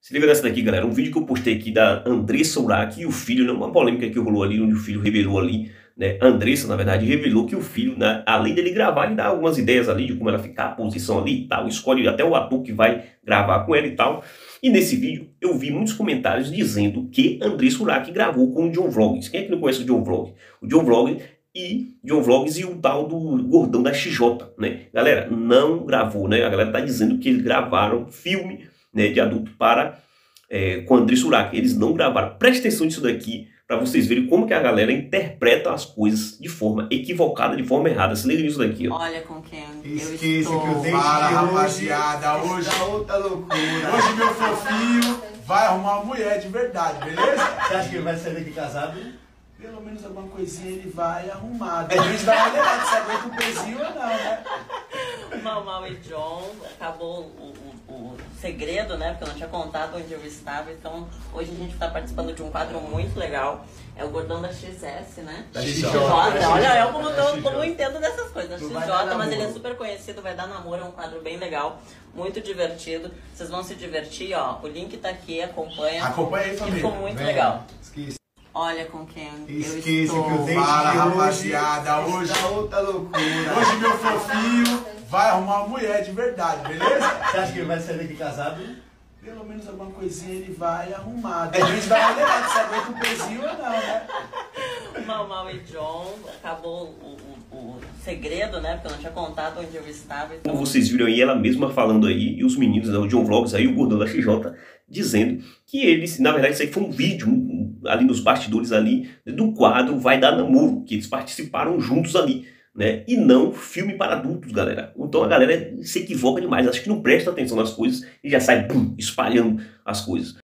Se liga nessa daqui, galera. Um vídeo que eu postei aqui da Andressa Urach e o filho, né? Uma polêmica que rolou ali, onde o filho revelou ali, né? A Andressa, na verdade, revelou que o filho, né, além dele gravar, ele dá algumas ideias ali de como ela ficar, a posição ali e tal. Escolhe até o ator que vai gravar com ela e tal. E nesse vídeo eu vi muitos comentários dizendo que Andressa Urach gravou com o John Vlogs. Quem é que não conhece o John Vlog? O John Vlogs e o tal do gordão da XJ, né? Galera, não gravou, né? A galera tá dizendo que eles gravaram filme, né, de adulto com Andressa Urach. Eles não gravaram. Preste atenção nisso daqui para vocês verem como que a galera interpreta as coisas de forma equivocada, de forma errada. Se liga nisso daqui, ó. Olha com quem Esqueça eu estou. que o dente Para, de rapaziada, hoje tá outra loucura. Hoje meu fofinho vai arrumar uma mulher de verdade, beleza? Você acha que ele vai sair daqui casado? Pelo menos alguma coisinha ele vai arrumar. De repente vai olhar se aguenta um pezinho ou não, né? Mau e John, acabou o segredo, né? Porque eu não tinha contado onde eu estava. Então, hoje a gente está participando de um quadro muito legal. É o Gordão da XS, né? Da XJ. XJ. Olha, eu como eu entendo dessas coisas. Não XJ, vai dar mas namoro. ele é super conhecido, vai dar namoro. É um quadro bem legal, muito divertido. Vocês vão se divertir, ó. O link tá aqui, acompanha. Acompanha aí, Que família. ficou muito Vem. legal. Esqueça. Olha com quem eu Esqueça estou. que o dente Para, de rapaziada, hoje tá outra loucura. Hoje meu fofinho vai arrumar uma mulher de verdade, beleza? Você acha que ele vai sair daqui casado? Pelo menos alguma coisinha ele vai arrumar. De repente vai olhar se aguenta um pezinho ou não, né? Mau e John, acabou o segredo, né? Porque eu não tinha contado onde eu estava. Então... Como vocês viram aí, ela mesma falando aí, e os meninos, né, o John Vlogs aí, o gordão da XJ, dizendo que eles, na verdade, isso aí foi um vídeo ali nos bastidores ali do quadro Vai Dar Namoro, que eles participaram juntos ali, né? E não filme para adultos, galera. Então a galera se equivoca demais, acho que não presta atenção nas coisas e já sai espalhando as coisas.